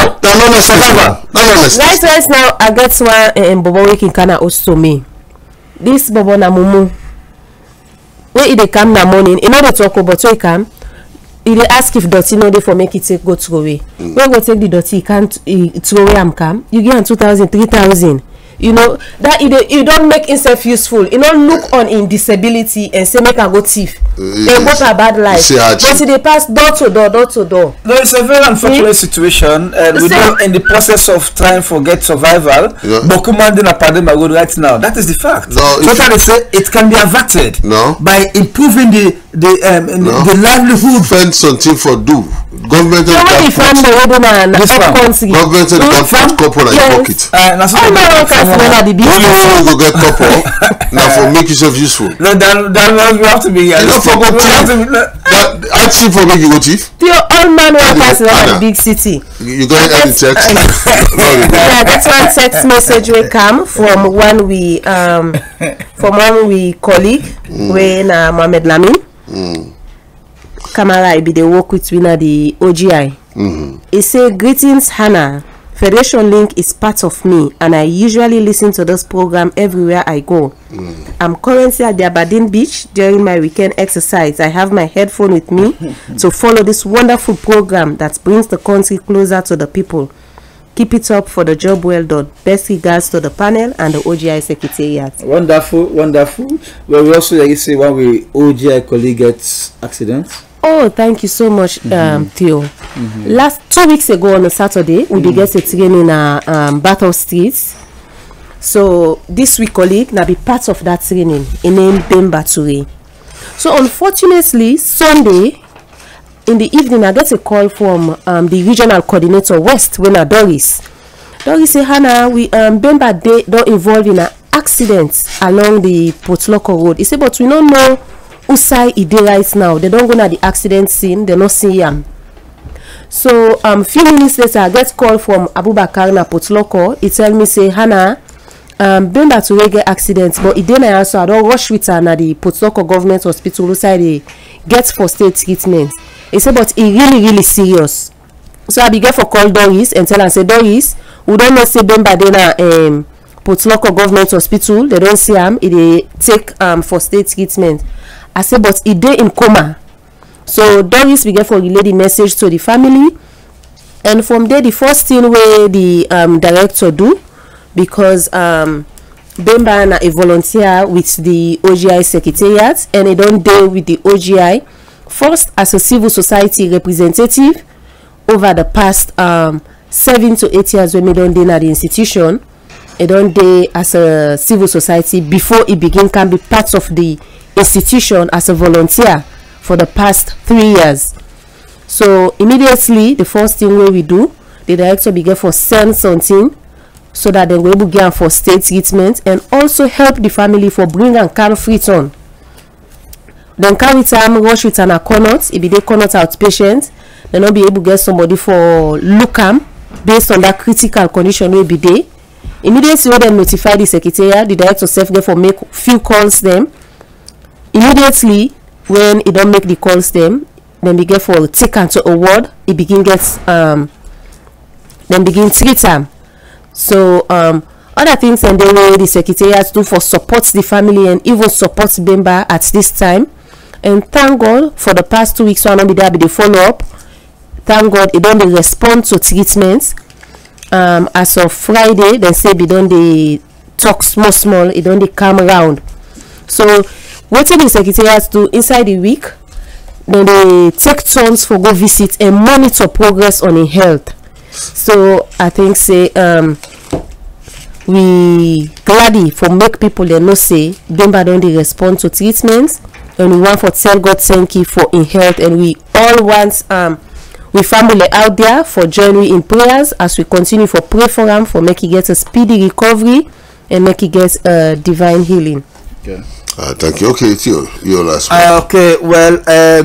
now, I get one Bobo waking kana also me. This Bobo na mumu. Where they come na morning, you know they talk about so he come. He ask if dirty no dey for make it take go throw away. When go take the dirty, he can't throw away am come. You get 2,000, 3,000. You know that you don't make himself useful. You don't look on in disability and say make a go thief. They both a bad life. But they pass door to door. No, it's a very unfortunate situation, and we know in the process of trying to get survival, but commanding a pandemic right now. That is the fact. No, so that they say it can be averted by improving the livelihood. Find something for do. Government government put couple in pocket. You go get couple now for make yourself useful. No, that you have to be. I cheap for make you go thief. All man workers in a big city. You go ahead and text. Yeah, that's one text message will come from one we colleague when Mohammed Lamin. Kamara be the work with winner the OGI. He say greetings Hannah. Federation Link is part of me and I usually listen to this program everywhere I go. I'm currently at the Aberdeen Beach during my weekend exercise. I have my headphone with me to follow this wonderful program that brings the country closer to the people. Keep it up for the job well done. Best regards to the panel and the OGI Secretariat. Wonderful. Well, we also like say when we OGI colleague gets accidents. Oh, thank you so much, Theo. Last 2 weeks ago on a Saturday, we did get a training in Battle Streets. So this week, colleague, now be part of that training. In name Bemba Toure. So unfortunately, Sunday in the evening, I get a call from the regional coordinator West, when Doris. Doris say, Hannah, we Bemba Day don't involve in an accident along the Potloko Road. He said, but we don't know whose side it is right now. They don't go to the accident scene. They not see him. So few minutes later, I get call from Abubakar na Potloko. He tell me say, Hannah, Bemba Toure get accident, but it didn't also. I don't rush with her na the Potloko government hospital. Side they get for state treatment. He said, but it really serious. So I began for call Doris and tell her, say, Doris, we don't know say Bemba dey na Potloko government hospital. They don't see him. They take for state treatment. I said, but he dey in coma. So Doris began for relay the message to the family, and from there the first thing where the director do, because Bemba na a volunteer with the OGI Secretariat, and he don't deal with the OGI first as a civil society representative over the past 7 to 8 years when he don't deal at the institution. He don't deal as a civil society before he can be part of the institution as a volunteer for the past 3 years. So immediately the first thing we do, the director began for send something so that they will able to get for state treatment and also help the family for bring and carry free on. then carry time rush with an Connaught. If they Connaught outpatient, they not be able to get somebody for look am based on that critical condition will be there. Immediately when they notify the secretariat, the director self get for make few calls them. Immediately when it don't make the calls them, then they get for take and to award. It begin gets then begin treat them. So other things and the way the secretariat do for support the family and even support member at this time. And thank God for the past 2 weeks so I don't be there be the follow up. Thank God it don't respond to treatments. As of Friday, then say be done the talk small, it don't come around. So what the secretariat do inside the week, then they take turns for go visit and monitor progress on in health. So I think say we glad for make people they know say Bemba don't they respond to treatments, and we want for tell God thank you for in health, and we all want we family out there for joining in prayers as we continue for pray for him for make he get a speedy recovery and make he get a divine healing. Okay. Thank you. Okay, it's your last one. Okay, well,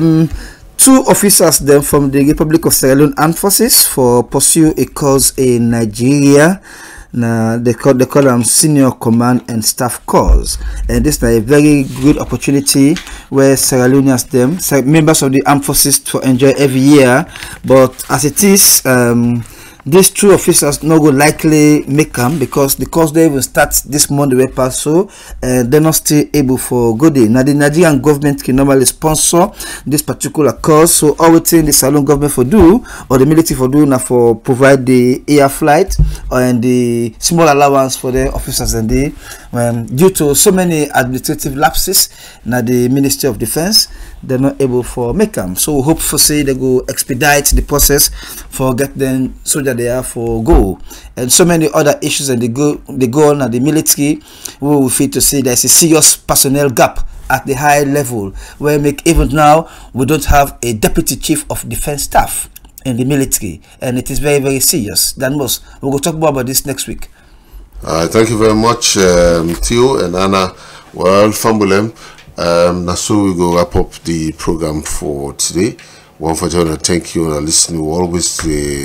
2 officers then from the Republic of Sierra Leone Armed Forces for pursue a cause in Nigeria. Now they call them senior command and staff cause, and this is a very good opportunity where Sierra Leoneans them members of the armed forces to enjoy every year. But as it is, these 2 officers no go likely make them because the course they will start this month the pass, so they're not still able for good day. Now the Nigerian government can normally sponsor this particular course, so all we think the Sierra Leone government for do or the military for do now for provide the air flight and the small allowance for the officers, and they due to so many administrative lapses now the Ministry of Defense they're not able for make them. So we hope for say they go expedite the process for get them so that they are for go, and so many other issues, and they go on at the military. We will feel to say there's a serious personnel gap at the high level where make even now we don't have a deputy chief of defense staff in the military, and it is very, very serious. Than most. We will talk more about this next week. Thank you very much, Theo and Anna. Well, Fambulem, now so we go wrap up the program for today. One for John, thank you and listening. We always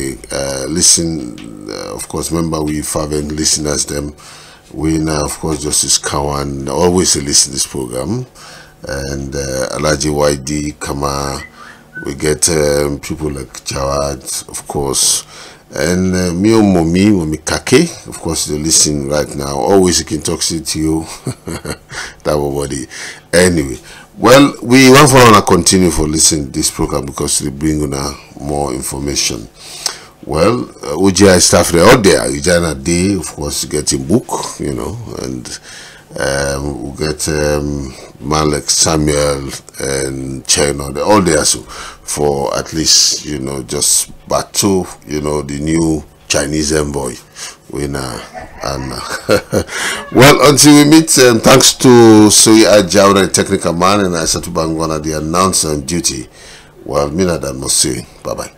listen, of course, remember we fervent listeners them. We now, of course, Justice Kawan always listen to this program, and Alaji YD Kama. We get people like Jawad, of course, and Mio Momi, Momi Kake, of course, they listen right now. Always you can talk to you. That body. Anyway, well, we want to continue for listening to this program because they bring more information. Well, UGI staff they out there. UGI day, of course, getting book, you know, and we get man like Samuel and Chino, they're all there so for at least, you know, just battle, you know, the new Chinese envoy winner. And well, until we meet, thanks to Sui Ajawra, the technical man, and Isatu Bangwana, the announcer on duty. Well, Mina Dan Mosi. Bye bye.